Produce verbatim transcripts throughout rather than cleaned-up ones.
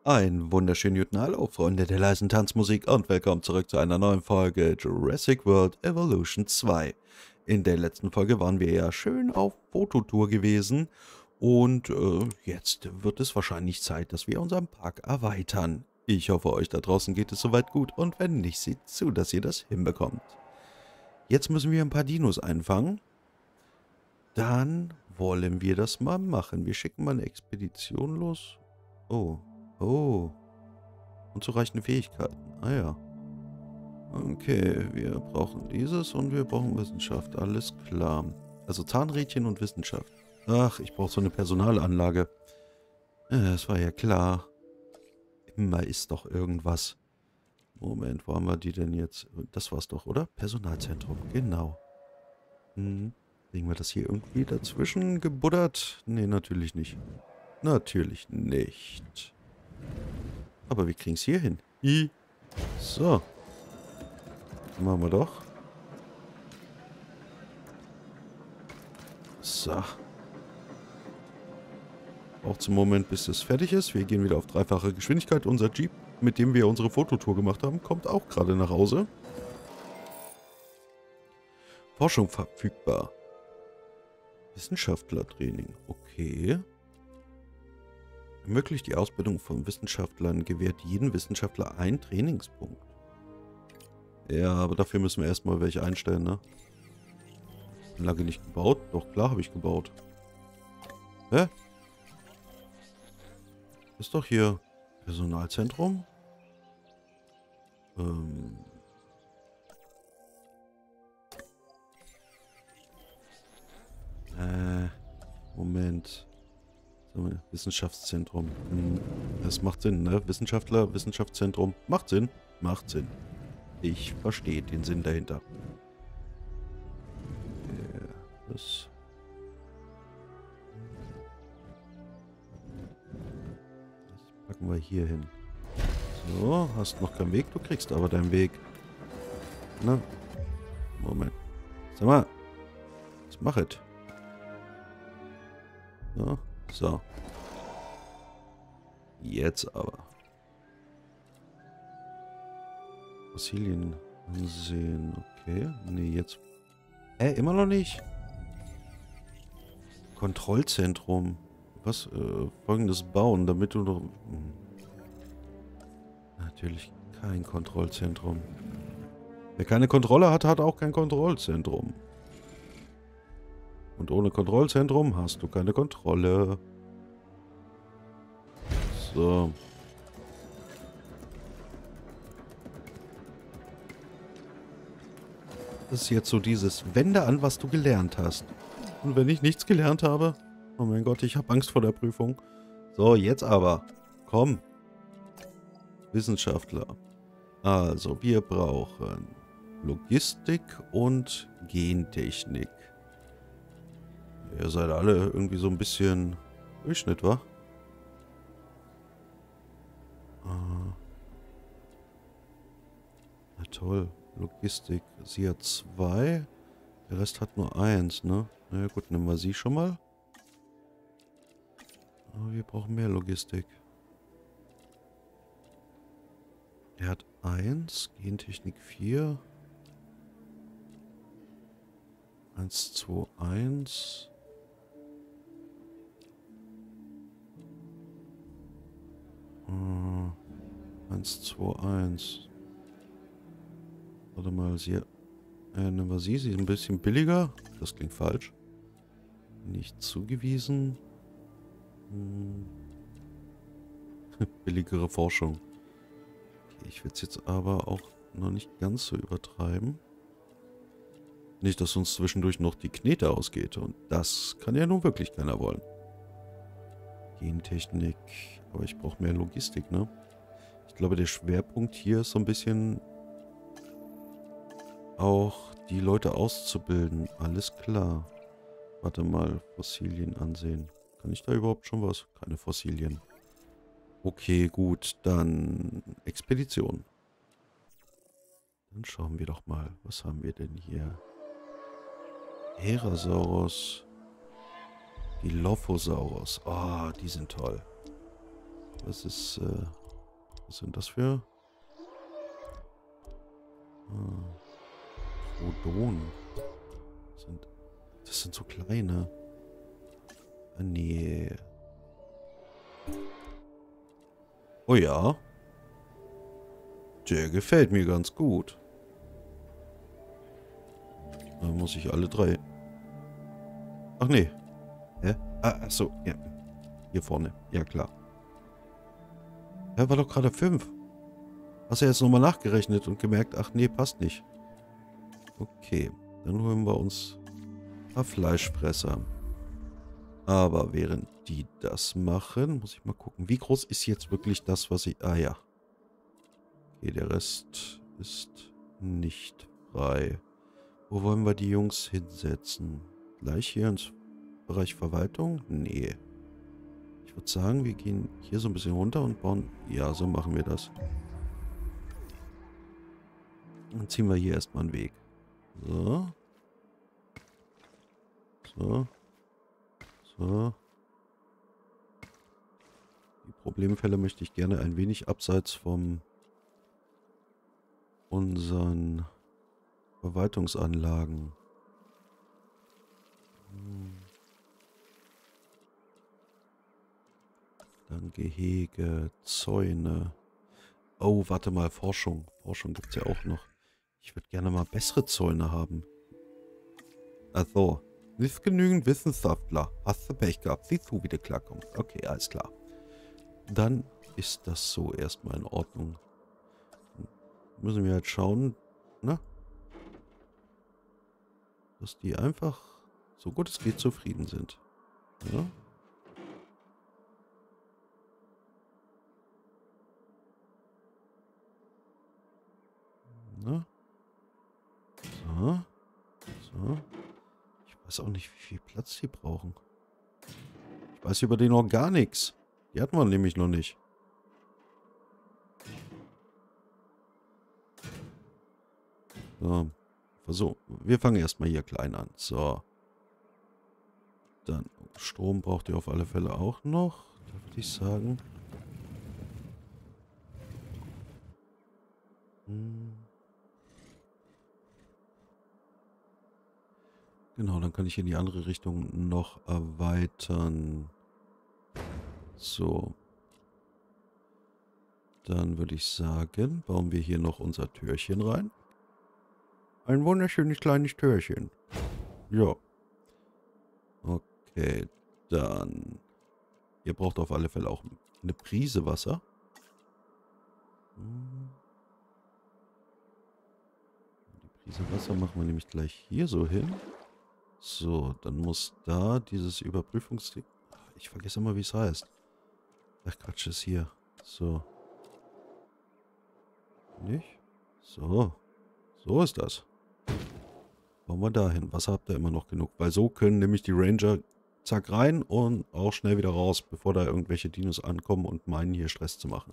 Einen wunderschönen guten Hallo, Freunde der leisen Tanzmusik und willkommen zurück zu einer neuen Folge Jurassic World Evolution zwei. In der letzten Folge waren wir ja schön auf Fototour gewesen und äh, jetzt wird es wahrscheinlich Zeit, dass wir unseren Park erweitern. Ich hoffe, euch da draußen geht es soweit gut und wenn nicht, seht zu, dass ihr das hinbekommt. Jetzt müssen wir ein paar Dinos einfangen. Dann wollen wir das mal machen. Wir schicken mal eine Expedition los. Oh, oh. Unzureichende Fähigkeiten. Ah ja. Okay, wir brauchen dieses und wir brauchen Wissenschaft. Alles klar. Also Zahnrädchen und Wissenschaft. Ach, ich brauche so eine Personalanlage. Ja, das war ja klar. Immer ist doch irgendwas. Moment, wo haben wir die denn jetzt? Das war's doch, oder? Personalzentrum, genau. Hm. Kriegen wir das hier irgendwie dazwischen gebuddert? Nee, natürlich nicht. Natürlich nicht. Aber wir kriegen es hier hin. I. So. Machen wir doch. So. Braucht zum Moment, bis es fertig ist. Wir gehen wieder auf dreifache Geschwindigkeit. Unser Jeep, mit dem wir unsere Fototour gemacht haben, kommt auch gerade nach Hause. Forschung verfügbar. Wissenschaftlertraining. Okay. Ermöglicht die Ausbildung von Wissenschaftlern, gewährt jeden Wissenschaftler einen Trainingspunkt. Ja, aber dafür müssen wir erstmal welche einstellen, ne? Lange nicht gebaut? Doch, klar habe ich gebaut. Hä? Ist doch hier Personalzentrum? Ähm... Äh... Moment... Wissenschaftszentrum. Das macht Sinn, ne? Wissenschaftler, Wissenschaftszentrum. Macht Sinn. Macht Sinn. Ich verstehe den Sinn dahinter. Ja, das... Das packen wir hier hin. So, hast noch keinen Weg. Du kriegst aber deinen Weg. Na? Moment. Sag mal. Was machet? So. So. Jetzt aber. Fossilien ansehen. Okay. Nee, jetzt. Hä, immer noch nicht? Kontrollzentrum. Was? Äh, folgendes bauen, damit du noch... Hm. Natürlich kein Kontrollzentrum. Wer keine Kontrolle hat, hat auch kein Kontrollzentrum. Und ohne Kontrollzentrum hast du keine Kontrolle. So. Das ist jetzt so dieses, wende an, was du gelernt hast. Und wenn ich nichts gelernt habe, oh mein Gott, ich habe Angst vor der Prüfung. So, jetzt aber. Komm. Wissenschaftler. Also, wir brauchen Logistik und Gentechnik. Ihr seid alle irgendwie so ein bisschen Durchschnitt, wa? Ah. Na toll. Logistik. Sie hat zwei. Der Rest hat nur eins, ne? Na ja, gut, nehmen wir sie schon mal. Aber wir brauchen mehr Logistik. Der hat eins. Gentechnik vier. eins, zwei, eins. eins, zwei, eins. Warte mal, sie... Äh, nehmen wir sie. Sie ist ein bisschen billiger. Das klingt falsch. Nicht zugewiesen. Hm. Billigere Forschung. Okay, ich will es jetzt aber auch noch nicht ganz so übertreiben. Nicht, dass uns zwischendurch noch die Knete ausgeht. Und das kann ja nun wirklich keiner wollen. Gentechnik. Aber ich brauche mehr Logistik, ne? Ich glaube, der Schwerpunkt hier ist so ein bisschen auch die Leute auszubilden. Alles klar. Warte mal, Fossilien ansehen. Kann ich da überhaupt schon was? Keine Fossilien. Okay, gut. Dann Expedition. Dann schauen wir doch mal. Was haben wir denn hier? Herasaurus. Dilophosaurus. Ah, oh, die sind toll. Was ist, äh, was sind das für? Ah, Trodonen. Das sind, das sind so kleine. Ah, nee. Oh ja. Der gefällt mir ganz gut. Da muss ich alle drei... Ach nee. Hä? Ah, ach so, ja. Hier vorne. Ja, klar. Ja, war doch gerade fünf. Hast du jetzt nochmal nachgerechnet und gemerkt, ach nee, passt nicht. Okay, dann holen wir uns ein paar Fleischfresser. Aber während die das machen, muss ich mal gucken, wie groß ist jetzt wirklich das, was ich... Ah ja. Okay, der Rest ist nicht frei. Wo wollen wir die Jungs hinsetzen? Gleich hier ins Bereich Verwaltung? Nee. Ich würde sagen, wir gehen hier so ein bisschen runter und bauen... Ja, so machen wir das. Dann ziehen wir hier erstmal einen Weg. So. So. So. Die Problemfälle möchte ich gerne ein wenig abseits vom unseren Verwaltungsanlagen. Hm. Dann Gehege, Zäune. Oh, warte mal, Forschung. Forschung gibt es ja auch noch. Ich würde gerne mal bessere Zäune haben. Also, nicht genügend Wissenschaftler. Hast du Pech gehabt? Siehst du, wie du klarkommst. Okay, alles klar. Dann ist das so erstmal in Ordnung. Müssen wir jetzt schauen, ne? Dass die einfach so gut es geht zufrieden sind. Ja? Ne? So. So. Ich weiß auch nicht, wie viel Platz die brauchen. Ich weiß über den noch gar nichts. Die hatten wir nämlich noch nicht. So. So. Wir fangen erstmal hier klein an. So. Dann Strom braucht ihr auf alle Fälle auch noch. Da würde ich sagen. Hm. Genau, dann kann ich in die andere Richtung noch erweitern. So. Dann würde ich sagen, bauen wir hier noch unser Türchen rein. Ein wunderschönes kleines Türchen. Ja. Okay, dann... Ihr braucht auf alle Fälle auch eine Prise Wasser. Die Prise Wasser machen wir nämlich gleich hier so hin. So, dann muss da dieses Überprüfungsding... Ich vergesse immer, wie es heißt. Ach, Quatsch, ist hier. So. Nicht? So. So ist das. Bauen wir dahin. Wasser habt ihr immer noch genug. Weil so können nämlich die Ranger zack rein und auch schnell wieder raus, bevor da irgendwelche Dinos ankommen und meinen, hier Stress zu machen.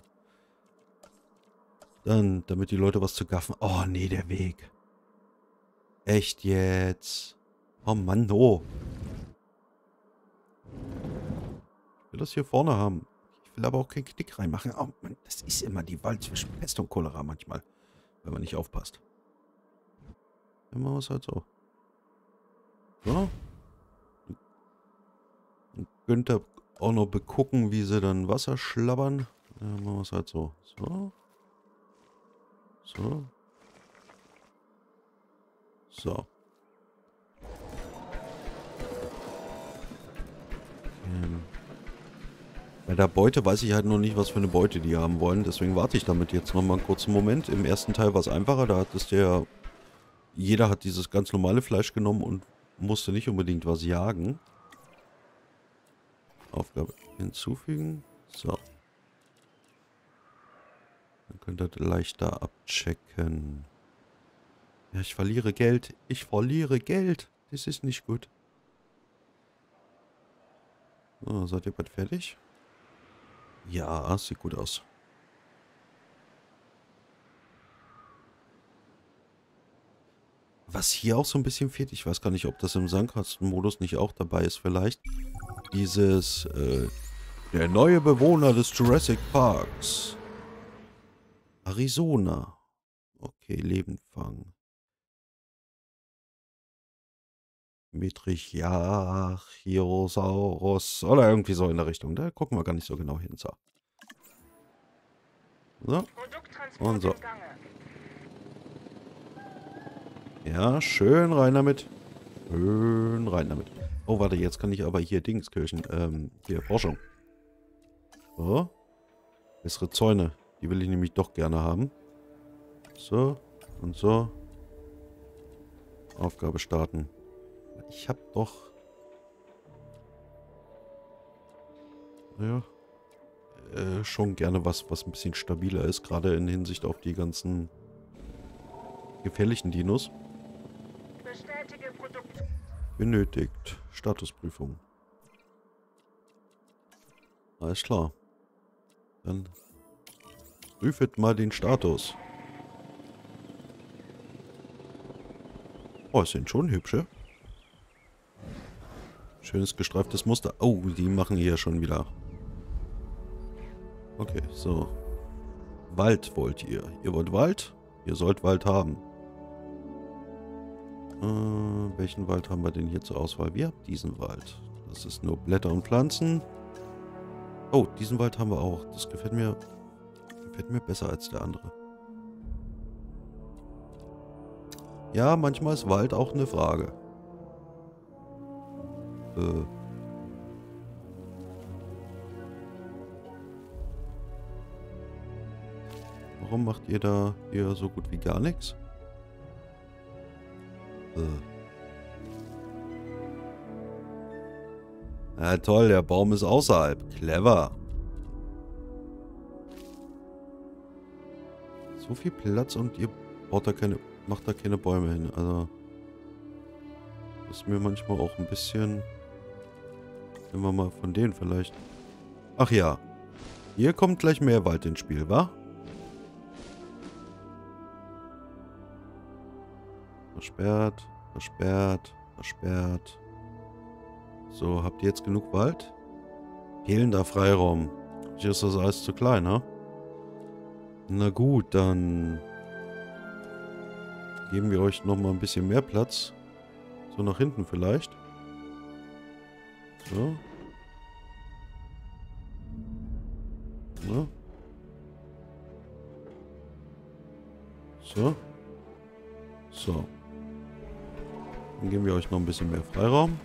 Dann, damit die Leute was zu gaffen... Oh, nee, der Weg. Echt jetzt? Oh Mann, oh. Ich will das hier vorne haben. Ich will aber auch keinen Knick reinmachen. Oh Mann, das ist immer die Wahl zwischen Pest und Cholera manchmal. Wenn man nicht aufpasst. Dann machen wir es halt so. So. Dann könnt ihr auch noch begucken, wie sie dann Wasser schlabbern. Dann machen wir es halt so. So. So. So. Ähm. Bei der Beute weiß ich halt noch nicht, was für eine Beute die haben wollen. Deswegen warte ich damit jetzt noch mal einen kurzen Moment. Im ersten Teil war es einfacher. Da hat es der... Jeder hat dieses ganz normale Fleisch genommen und musste nicht unbedingt was jagen. Aufgabe hinzufügen. So. Dann könnt ihr leichter abchecken. Ja, ich verliere Geld. Ich verliere Geld. Das ist nicht gut. So, seid ihr bald fertig? Ja, sieht gut aus. Was hier auch so ein bisschen fehlt, ich weiß gar nicht, ob das im Sandkastenmodus nicht auch dabei ist vielleicht. Dieses, äh, Der neue Bewohner des Jurassic Parks. Arizona. Okay, Lebenfang. Metrichiosaurus oder irgendwie so in der Richtung. Da gucken wir gar nicht so genau hin. So. So. Und so. Ja, schön rein damit. Schön rein damit. Oh, warte, jetzt kann ich aber hier Dingskirchen, ähm, hier, Forschung. So. Bessere Zäune. Die will ich nämlich doch gerne haben. So. Und so. Aufgabe starten. Ich hab doch... Ja. Äh, schon gerne was, was ein bisschen stabiler ist. Gerade in Hinsicht auf die ganzen gefährlichen Dinos. Bestätige Produkt. Benötigt. Statusprüfung. Alles klar. Dann prüfet mal den Status. Oh, es sind schon hübsche. Schönes gestreiftes Muster. Oh, die machen hier schon wieder. Okay, so. Wald wollt ihr. Ihr wollt Wald? Ihr sollt Wald haben. Äh, welchen Wald haben wir denn hier zur Auswahl? Wir haben diesen Wald. Das ist nur Blätter und Pflanzen. Oh, diesen Wald haben wir auch. Das gefällt mir, gefällt mir besser als der andere. Ja, manchmal ist Wald auch eine Frage. Äh. Warum macht ihr da hier so gut wie gar nichts? Äh. Ja, toll, der Baum ist außerhalb. Clever. So viel Platz und ihr baut da keine, macht da keine Bäume hin. Also, ist mir manchmal auch ein bisschen... Nehmen wir mal von denen vielleicht. Ach ja. Hier kommt gleich mehr Wald ins Spiel, wa? Versperrt, versperrt, versperrt. So, habt ihr jetzt genug Wald? Fehlender Freiraum. Hier ist das alles zu klein, ne? Na gut, dann geben wir euch noch mal ein bisschen mehr Platz. So nach hinten vielleicht. So. So. So. So. Dann geben wir euch noch ein bisschen mehr Freiraum.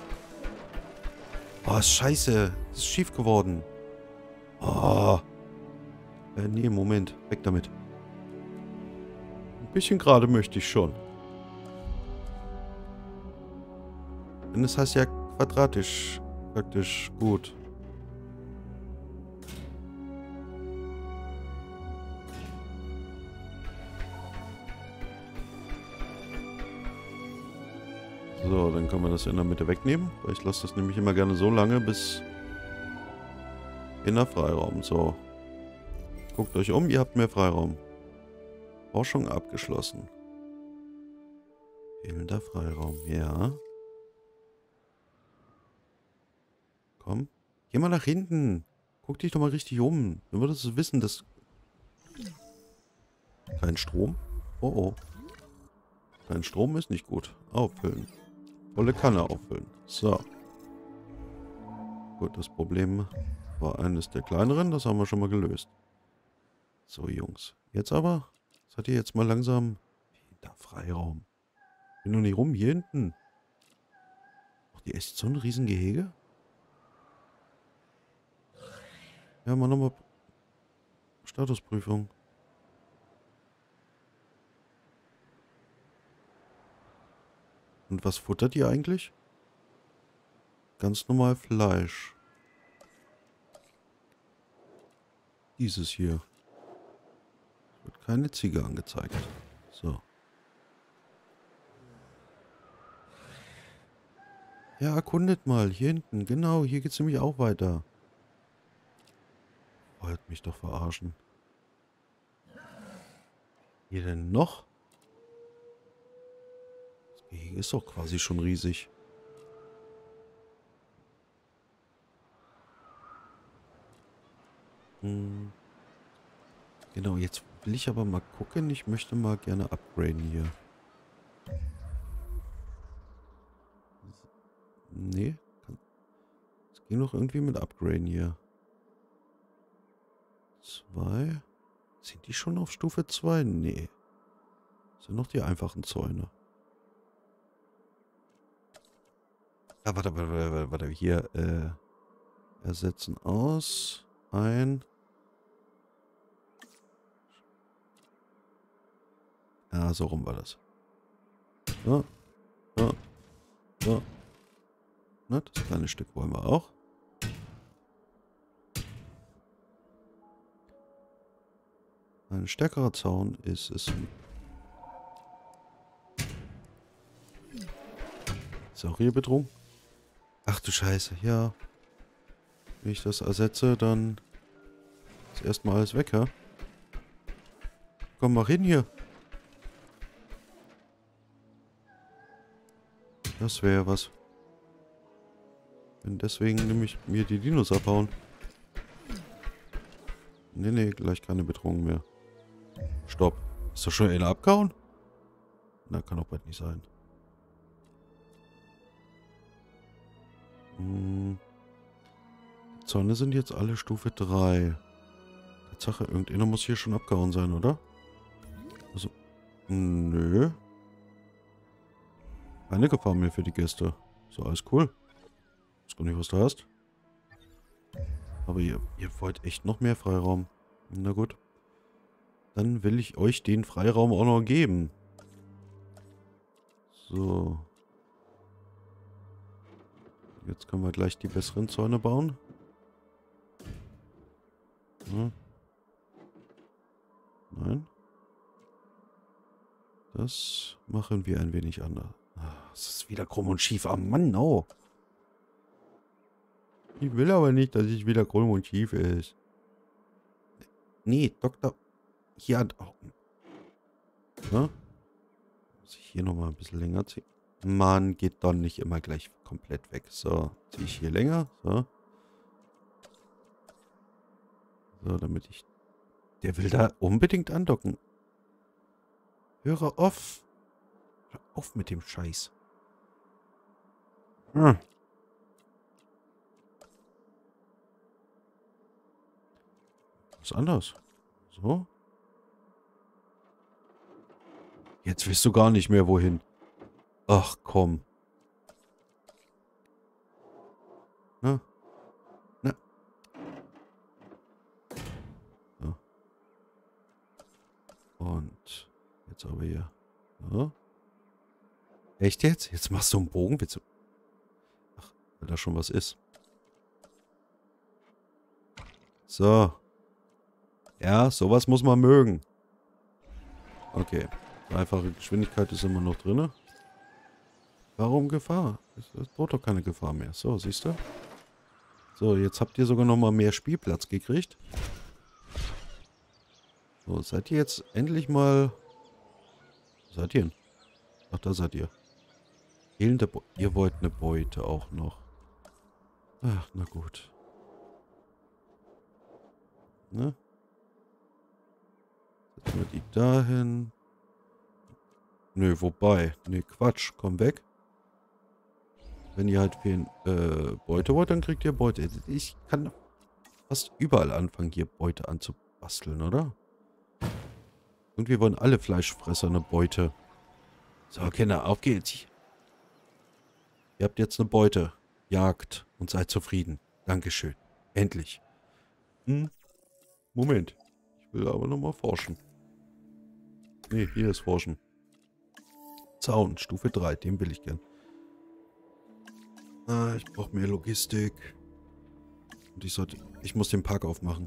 Oh, scheiße. Das ist schief geworden. Oh. Äh, nee, Moment. Weg damit. Ein bisschen gerade möchte ich schon. Denn das heißt ja quadratisch. Praktisch gut. So, dann können wir das in der Mitte wegnehmen. Weil ich lasse das nämlich immer gerne so lange, bis in der Freiraum. So. Guckt euch um, ihr habt mehr Freiraum. Forschung abgeschlossen. Fehlender Freiraum, ja. Komm. Geh mal nach hinten. Guck dich doch mal richtig um. Dann würdest du wissen, dass... Kein Strom? Oh oh. Kein Strom ist nicht gut. Auffüllen. Volle Kanne auffüllen. So. Gut, das Problem war eines der kleineren. Das haben wir schon mal gelöst. So, Jungs. Jetzt aber... Seid ihr jetzt mal langsam... Hinter Freiraum. Bin noch nicht rum. Hier hinten. Ach, die ist so ein Riesengehege? Ja, mal nochmal... Statusprüfung. Und was futtert ihr eigentlich? Ganz normal Fleisch. Dieses hier. Wird keine Ziege angezeigt. So. Ja, erkundet mal. Hier hinten. Genau, hier geht es nämlich auch weiter. Wollt mich doch verarschen. Hier denn noch? Das Gehege ist doch quasi schon riesig. Hm. Genau, jetzt will ich aber mal gucken. Ich möchte mal gerne upgraden hier. Nee. Es ging noch irgendwie mit upgraden hier. Zwei. Sind die schon auf Stufe zwei? Nee. Das sind noch die einfachen Zäune. Ah, warte, warte, warte, warte. Hier, äh, ersetzen aus. Ein. Ja, so rum war das. So, so, so. Na, das kleine Stück wollen wir auch. Ein stärkerer Zaun ist es. Ist auch hier Bedrohung? Ach du Scheiße, ja. Wenn ich das ersetze, dann ist erstmal alles weg, ja? Komm mal hin hier. Das wäre ja was. Wenn deswegen nämlich mir die Dinos abhauen. Nee, nee, gleich keine Bedrohung mehr. Stopp. Ist doch schon einer abgehauen? Na, kann auch bald nicht sein. Hm. Die Zäune sind jetzt alle Stufe drei. Tatsache, irgendeiner muss hier schon abgehauen sein, oder? Also, nö. Keine Gefahr mehr für die Gäste. So, alles cool. Ich weiß gar nicht, was du hast. Aber ihr, ihr wollt echt noch mehr Freiraum. Na gut. Dann will ich euch den Freiraum auch noch geben. So. Jetzt können wir gleich die besseren Zäune bauen. Ja. Nein. Das machen wir ein wenig anders. Es ist wieder krumm und schief. Ah, Mann, oh. Ich will aber nicht, dass es wieder krumm und schief ist. Nee, Doktor. Hier hat auch. Ja? Muss ich hier nochmal ein bisschen länger ziehen? Mann, geht doch nicht immer gleich komplett weg. So, ziehe ich hier länger. So. So, damit ich... Der will da unbedingt andocken. Höre auf. Hör auf mit dem Scheiß. Hm. Was anders. So. Jetzt weißt du gar nicht mehr, wohin. Ach, komm. Na? Na? So. Und jetzt aber hier. So. Echt jetzt? Jetzt machst du einen Bogen? Willst du... Ach, weil da schon was ist. So. Ja, sowas muss man mögen. Okay. Dreifache Geschwindigkeit ist immer noch drin. Warum Gefahr? Es, es droht doch keine Gefahr mehr. So, siehst du? So, jetzt habt ihr sogar noch mal mehr Spielplatz gekriegt. So, seid ihr jetzt endlich mal... Wo seid ihr hin? Ach, da seid ihr. Fehlende Be ihr wollt eine Beute auch noch. Ach, na gut. Ne? Setzen wir die dahin. Nö, wobei. Ne, Quatsch. Komm weg. Wenn ihr halt viel äh, Beute wollt, dann kriegt ihr Beute. Ich kann fast überall anfangen, hier Beute anzubasteln, oder? Irgendwie wollen alle Fleischfresser eine Beute. So, Kinder, auf geht's. Ihr habt jetzt eine Beute. Jagt und seid zufrieden. Dankeschön. Endlich. Hm. Moment. Ich will aber nochmal forschen. Ne, hier ist Forschen. Zaun, Stufe drei. Den will ich gern. Ah, ich brauche mehr Logistik. Und ich sollte... Ich muss den Park aufmachen.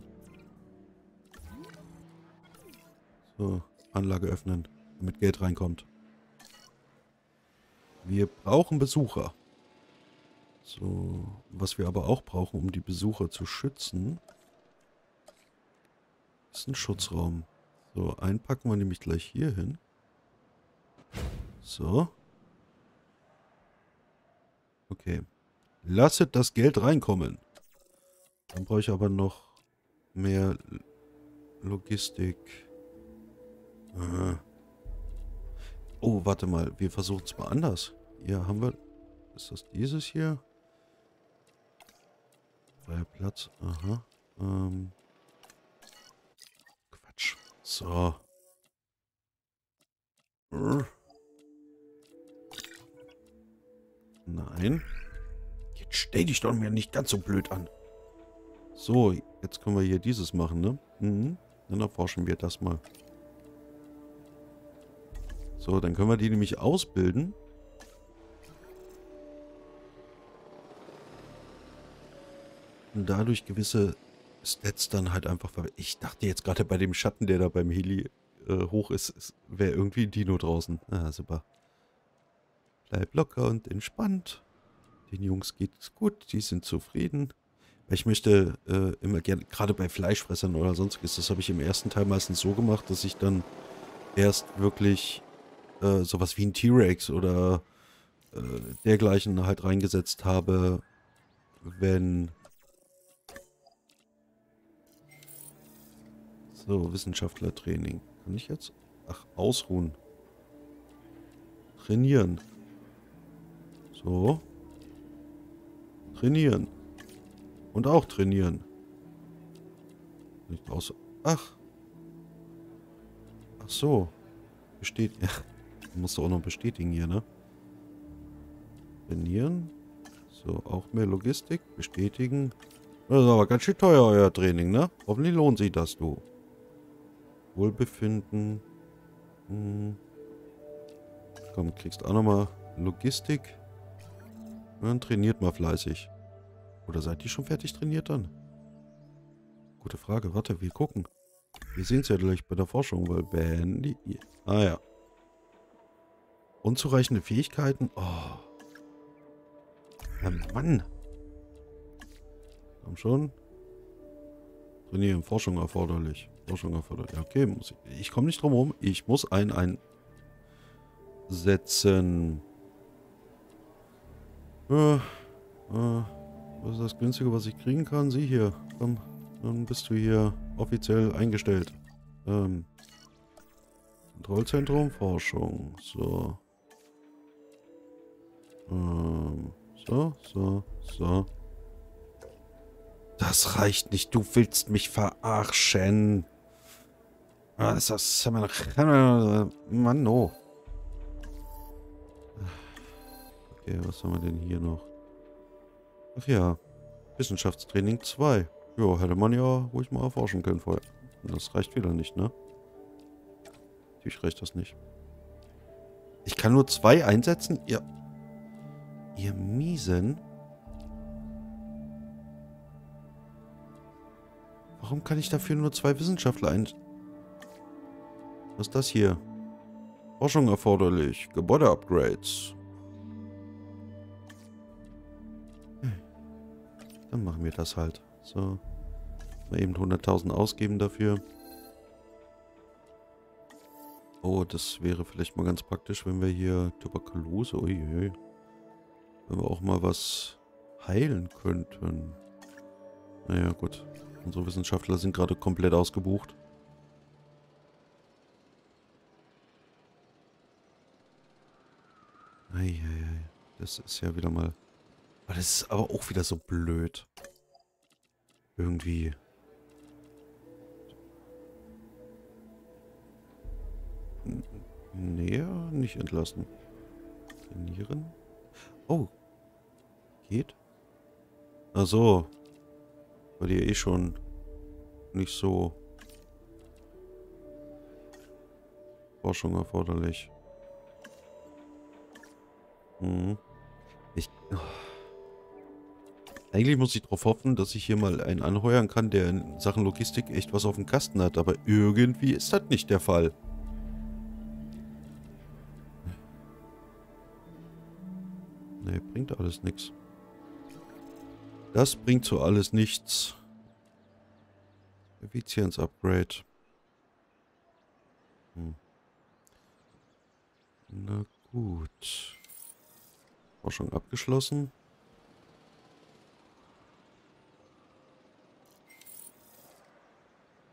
So, Anlage öffnen, damit Geld reinkommt. Wir brauchen Besucher. So, was wir aber auch brauchen, um die Besucher zu schützen, ist ein Schutzraum. So, einpacken wir nämlich gleich hier hin. So. Okay. Lasset das Geld reinkommen. Dann brauche ich aber noch mehr L- Logistik. Aha. Oh, warte mal. Wir versuchen es mal anders. Hier haben wir... Ist das dieses hier? Freier Platz. Aha. Ähm... Quatsch. So. Brr. Nein. Jetzt stell dich doch mir nicht ganz so blöd an. So, jetzt können wir hier dieses machen, ne? Mhm. Dann erforschen wir das mal. So, dann können wir die nämlich ausbilden. Und dadurch gewisse Stats dann halt einfach... ver- Ich dachte jetzt gerade bei dem Schatten, der da beim Heli äh, hoch ist, wäre irgendwie ein Dino draußen. Ah, super. Bleib locker und entspannt. Den Jungs geht's gut, die sind zufrieden. Ich möchte äh, immer gerne, gerade bei Fleischfressern oder sonstiges, das habe ich im ersten Teil meistens so gemacht, dass ich dann erst wirklich äh, sowas wie ein T-Rex oder äh, dergleichen halt reingesetzt habe, wenn... So, Wissenschaftlertraining. Kann ich jetzt? Ach, ausruhen. Trainieren. So. Trainieren. Und auch trainieren. Nicht aus. Ach. Ach so. Besteht. Ja. Musst du auch noch bestätigen hier, ne? Trainieren. So, auch mehr Logistik. Bestätigen. Das ist aber ganz schön teuer, euer Training, ne? Hoffentlich lohnt sich das, du. Wohlbefinden. Hm. Komm, kriegst auch nochmal Logistik. Dann trainiert mal fleißig. Oder seid ihr schon fertig trainiert dann? Gute Frage. Warte, wir gucken. Wir sehen es ja gleich bei der Forschung, weil Bandy... Ah ja. Unzureichende Fähigkeiten. Oh. Ja, Mann. Komm schon. Trainieren. Forschung erforderlich. Forschung erforderlich. Ja, okay, muss ich. Ich komme nicht drum herum. Ich muss einen einsetzen. Äh, äh, was ist das Günstige, was ich kriegen kann? Sieh hier. Komm, dann bist du hier offiziell eingestellt. Ähm. Kontrollzentrum, Forschung. So. Ähm. So, so, so. Das reicht nicht. Du willst mich verarschen. Was ist das? Mann, oh. Okay, was haben wir denn hier noch? Ach ja. Wissenschaftstraining zwei. Ja, hätte man ja ruhig mal erforschen können vorher. Das reicht wieder nicht, ne? Natürlich reicht das nicht. Ich kann nur zwei einsetzen? Ihr... Ihr Miesen? Warum kann ich dafür nur zwei Wissenschaftler ein... Was ist das hier? Forschung erforderlich. Gebäude-Upgrades. Hm. Dann machen wir das halt. So. Mal eben hunderttausend ausgeben dafür. Oh, das wäre vielleicht mal ganz praktisch, wenn wir hier Tuberkulose... Uiui. Wenn wir auch mal was heilen könnten. Naja, gut. Unsere Wissenschaftler sind gerade komplett ausgebucht. Eieiei. Das ist ja wieder mal... Aber das ist aber auch wieder so blöd. Irgendwie. Näher nicht entlassen. Trainieren. Oh. Geht? Ach so. Weil die eh schon nicht so Forschung erforderlich. Mhm. Ich... Oh. Eigentlich muss ich darauf hoffen, dass ich hier mal einen anheuern kann, der in Sachen Logistik echt was auf dem Kasten hat. Aber irgendwie ist das nicht der Fall. Ne, bringt alles nichts. Das bringt so alles nichts. Effizienz-Upgrade. Hm. Na gut. Forschung abgeschlossen.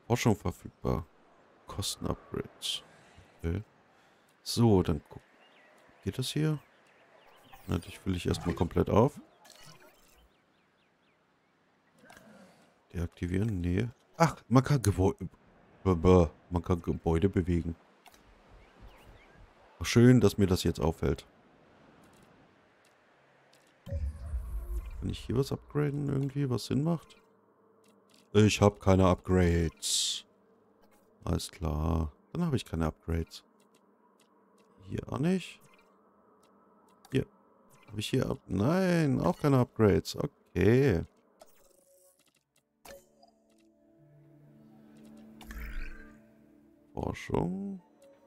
Forschung verfügbar. Kostenupgrades. Okay. So, dann guck. Geht das hier? Na, dich fülle ich erstmal komplett auf. Deaktivieren? Nee. Ach, man kann Gebäude. Man kann Gebäude bewegen. Ach, schön, dass mir das jetzt auffällt. Kann ich hier was upgraden irgendwie, was Sinn macht? Ich habe keine Upgrades. Alles klar. Dann habe ich keine Upgrades. Hier auch nicht. Hier. Habe ich hier... Up Nein, auch keine Upgrades. Okay. Forschung.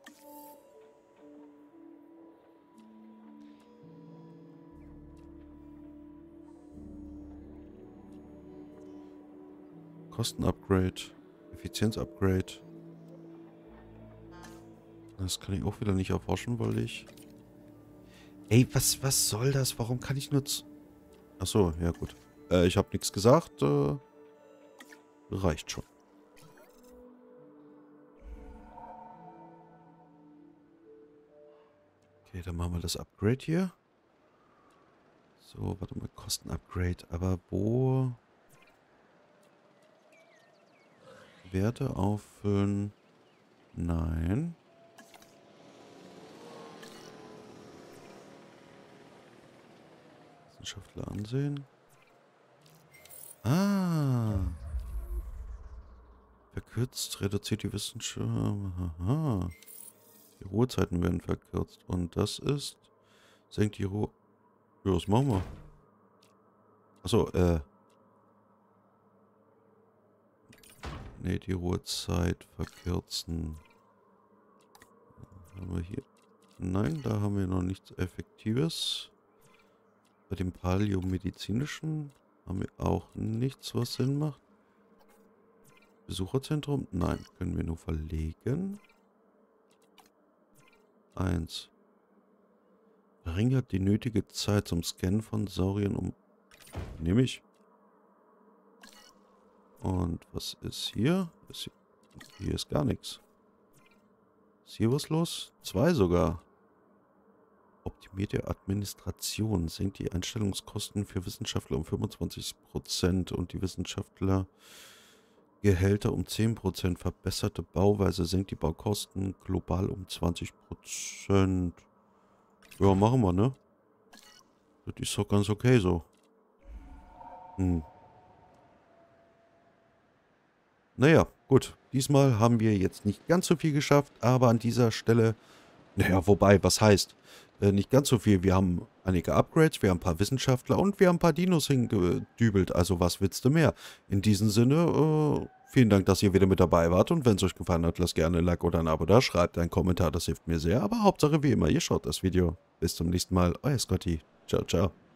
Kostenupgrade. Effizienz-Upgrade. Das kann ich auch wieder nicht erforschen, weil ich... Ey, was, was soll das? Warum kann ich nur... Achso, ja gut. Äh, ich habe nichts gesagt. Äh, reicht schon. Okay, dann machen wir das Upgrade hier. So, warte mal, Kostenupgrade. Aber wo... Werte auffüllen. Nein. Wissenschaftler ansehen. Ah. Verkürzt, reduziert die Wissenschaft. Aha. Die Ruhezeiten werden verkürzt. Und das ist... Senkt die Ruhe... Ja, was machen wir? Achso, äh... Ne, die Ruhezeit verkürzen. Haben wir hier... Nein, da haben wir noch nichts Effektives. Bei dem Paläomedizinischen haben wir auch nichts, was Sinn macht. Besucherzentrum? Nein, können wir nur verlegen. Eins. Verringert die nötige Zeit zum Scannen von Sauriern um... Nehme ich. Und was ist hier? Ist hier? Hier ist gar nichts. Ist hier was los? Zwei sogar. Optimierte Administration senkt die Einstellungskosten für Wissenschaftler um fünfundzwanzig Prozent und die Wissenschaftlergehälter um zehn Prozent. Verbesserte Bauweise senkt die Baukosten global um zwanzig Prozent. Ja, machen wir, ne? Das ist doch ganz okay so. Hm. Naja, gut. Diesmal haben wir jetzt nicht ganz so viel geschafft, aber an dieser Stelle... Naja, wobei, was heißt? Äh, nicht ganz so viel. Wir haben einige Upgrades, wir haben ein paar Wissenschaftler und wir haben ein paar Dinos hingedübelt. Also was willst du mehr? In diesem Sinne, äh, vielen Dank, dass ihr wieder mit dabei wart. Und wenn es euch gefallen hat, lasst gerne ein Like oder ein Abo da. Schreibt einen Kommentar, das hilft mir sehr. Aber Hauptsache wie immer, ihr schaut das Video. Bis zum nächsten Mal. Euer Scotty. Ciao, ciao.